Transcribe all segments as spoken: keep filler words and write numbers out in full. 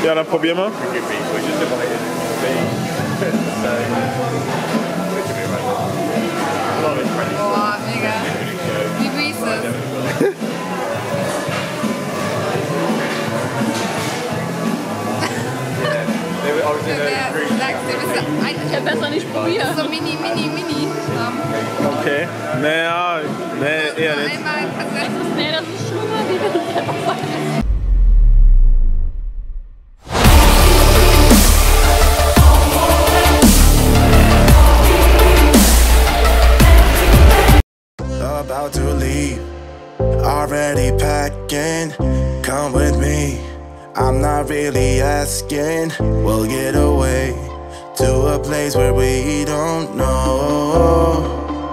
Ja, dann probier mal. Boah, mega. Wie Reese's. Ich hätte besser nicht probiert. So mini, mini, mini. Okay. Naja, nee, eher nicht. Einmal Kassette. Nee, das ist schon mal wie das selber weiß. About to leave, already packing. Come with me, I'm not really asking. We'll get away to a place where we don't know.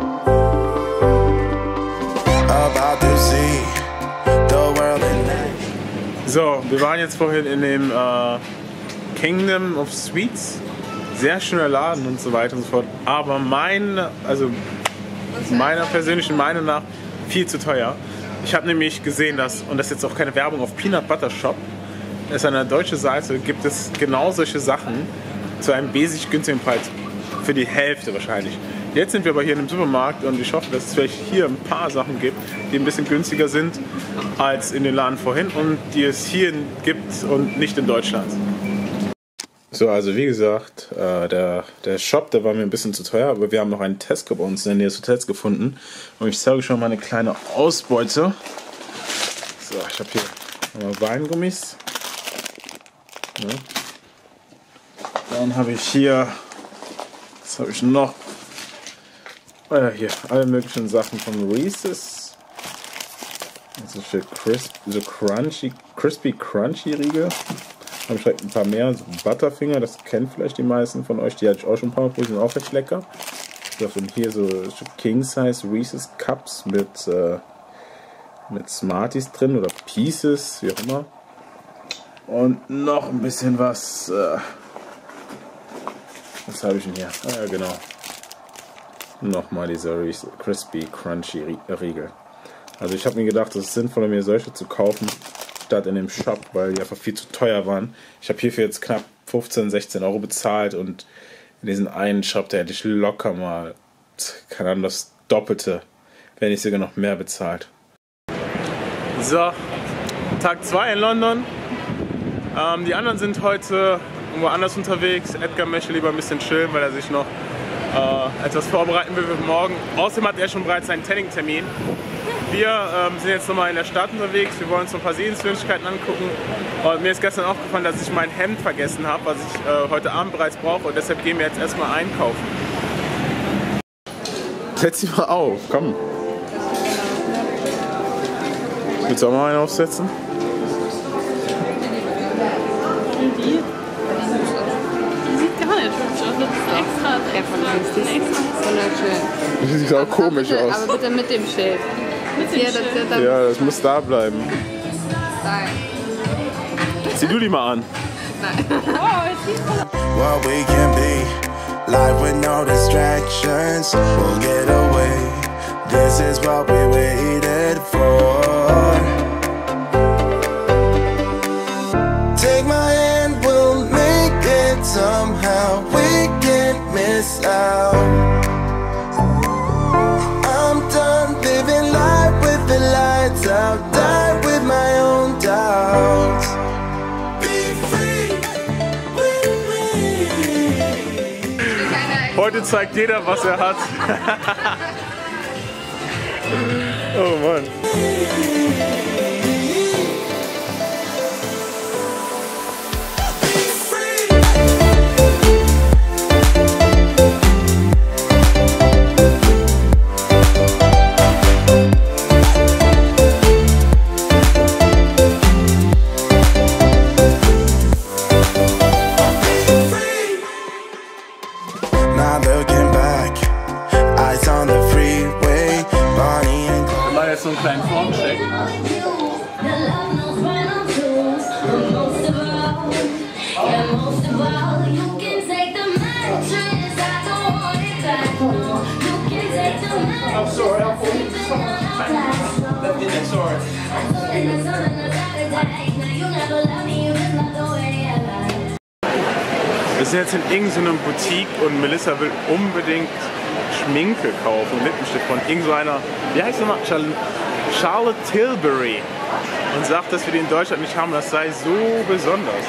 About to see the world in that. So, wir waren jetzt vorhin in dem äh, Kingdom of Sweets. Sehr schöner Laden und so weiter und so fort. Aber mein, also meiner persönlichen Meinung nach viel zu teuer. Ich habe nämlich gesehen, dass, und das ist jetzt auch keine Werbung, auf Peanut Butter Shop, das ist eine deutsche Seite, gibt es genau solche Sachen zu einem basic günstigen Preis. Für die Hälfte wahrscheinlich. Jetzt sind wir aber hier in einem Supermarkt und ich hoffe, dass es vielleicht hier ein paar Sachen gibt, die ein bisschen günstiger sind als in den Laden vorhin und die es hier gibt und nicht in Deutschland. So, also wie gesagt, äh, der, der Shop, der war mir ein bisschen zu teuer, aber wir haben noch einen Tesco bei uns in der Nähe des Hotels gefunden. Und ich zeige euch schon mal eine kleine Ausbeute. So, ich habe hier nochmal Weingummis. Ja. Dann habe ich hier, was habe ich noch? Oh ja, hier, alle möglichen Sachen von Reese's. Also für Crisp, so Crunchy, Crispy Crunchy Riegel. Habe ich vielleicht ein paar mehr, so Butterfinger, das kennen vielleicht die meisten von euch, die hatte ich auch schon ein paar Mal probiert, sind auch recht lecker. Und hier so King Size Reese's Cups mit, äh, mit Smarties drin oder Pieces, wie auch immer. Und noch ein bisschen was, äh, was habe ich denn hier? Ah ja, genau. Nochmal dieser Reese's Crispy Crunchy Riegel. Also ich habe mir gedacht, es ist sinnvoller, mir solche zu kaufen, statt in dem Shop, weil die einfach viel zu teuer waren. Ich habe hierfür jetzt knapp fünfzehn, sechzehn Euro bezahlt und in diesem einen Shop, da hätte ich locker mal, keine Ahnung, das Doppelte, wenn nicht sogar noch mehr bezahlt. So, Tag zwei in London. Ähm, die anderen sind heute irgendwo anders unterwegs. Edgar möchte lieber ein bisschen chillen, weil er sich noch äh, etwas vorbereiten will für morgen. Außerdem hat er schon bereits einen Tanning-Termin. Wir ähm, sind jetzt nochmal in der Stadt unterwegs, wir wollen uns ein paar Sehenswürdigkeiten angucken und mir ist gestern aufgefallen, dass ich mein Hemd vergessen habe, was ich äh, heute Abend bereits brauche und deshalb gehen wir jetzt erstmal einkaufen. Setz dich mal auf, komm. Willst du auch mal einen aufsetzen? Die? Die sieht gar nicht hübsch aus, das ist extra. Ja, von links, die ist wunderschön. Die sieht auch komisch bitte, aus. Aber bitte mit dem Schild. Hier, das, das, Ja, das muss da bleiben. Nein. Zieh du die mal an. Nein. What we can be, life with no distractions. We'll get away. This is what we waited for. Take my hand, we'll make it somehow. We can't miss out. I'm done living life with the lights out. Die with my own doubts. Be free with me. Heute zeigt jeder, was er hat. Oh Mann. Not looking back, eyes on the freeway, Bonnie and Clyde. Wir machen jetzt so einen kleinen Formcheck. sind jetzt in irgendeiner Boutique und Melissa will unbedingt Schminke kaufen, Lippenstift von irgendeiner, wie heißt sie nochmal? Charlotte Tilbury. Und sagt, dass wir die in Deutschland nicht haben, das sei so besonders.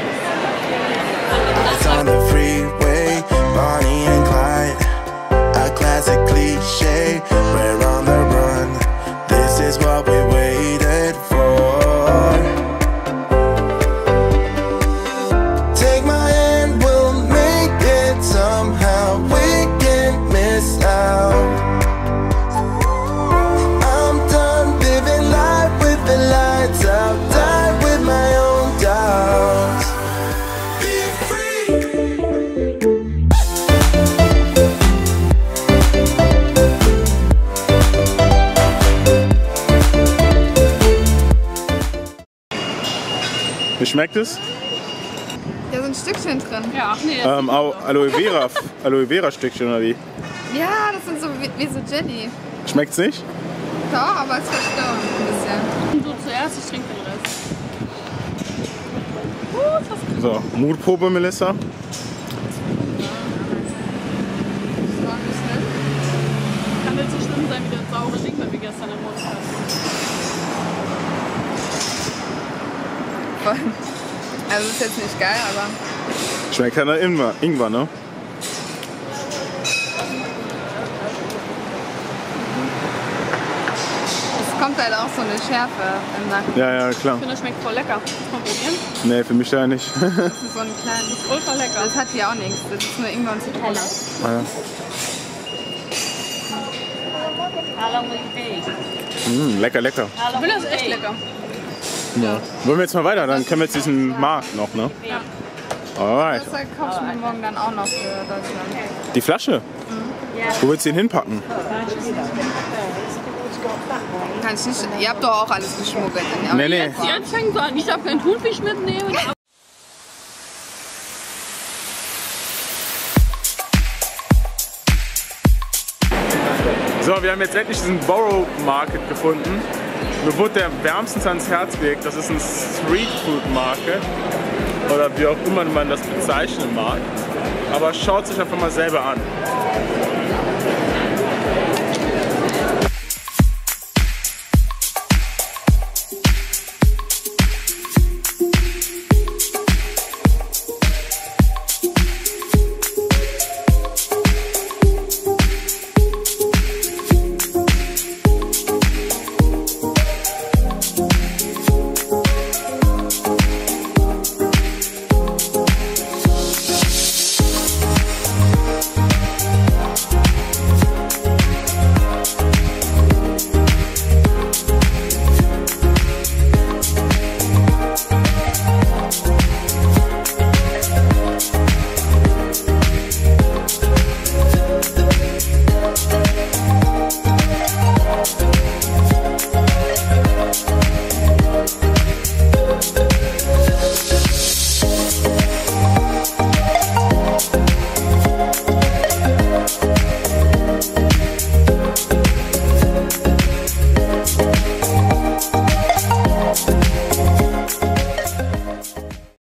It's on the freeway, Bonnie and Clyde, a classic cliche. We're on the run. This is what we waited for. Take my hand, we'll make it somehow. We can't miss out. I'm done living life with the lights out. Die with my own doubts. Wie schmeckt es? Ja, so ein Stückchen drin. Ja, ach nee. Ähm, Au- Aloe Vera, Aloe Vera Stückchen oder wie? Ja, das sind so wie, wie so Jelly. Schmeckt's nicht? Doch, aber es verstört ein bisschen. Du zuerst, ich trinke den Rest. Uh, das So, Mutprobe, Melissa. Das war nicht schlimm. kann nicht so schlimm sein wie das saure Ding, das wir gestern im Mund hatten. Also ist jetzt nicht geil, aber Schmeckt ja nach Ingwer, Ingwer, ne? es kommt halt auch so eine Schärfe im Nacken. Ja, ja, klar. Ich finde, das schmeckt voll lecker. Mal probieren. Nee, für mich ja nicht. Das ist so ein kleines. Ultra lecker. Das hat hier auch nichts. Das ist nur Ingwer und Zitrone. Ah, ja. Mm, lecker, lecker. Ich finde das echt lecker. Ja. Wollen wir jetzt mal weiter? Dann können wir jetzt diesen Markt noch, ne? Ja. Alright. Das kaufe ich mir morgen dann auch noch für Deutschland. Die Flasche? Wo willst du den hinpacken? Kann ich nicht. Ihr habt doch auch alles geschmuggelt. In Nee, nee. Jetzt fängt an. Ich darf keinen Thunfisch mitnehmen. So, wir haben jetzt endlich diesen Borough Market gefunden. Mir wurde der wärmstens ans Herz gelegt. Das ist ein Street Food Market. Oder wie auch immer man das bezeichnen mag. Aber schaut sich einfach mal selber an.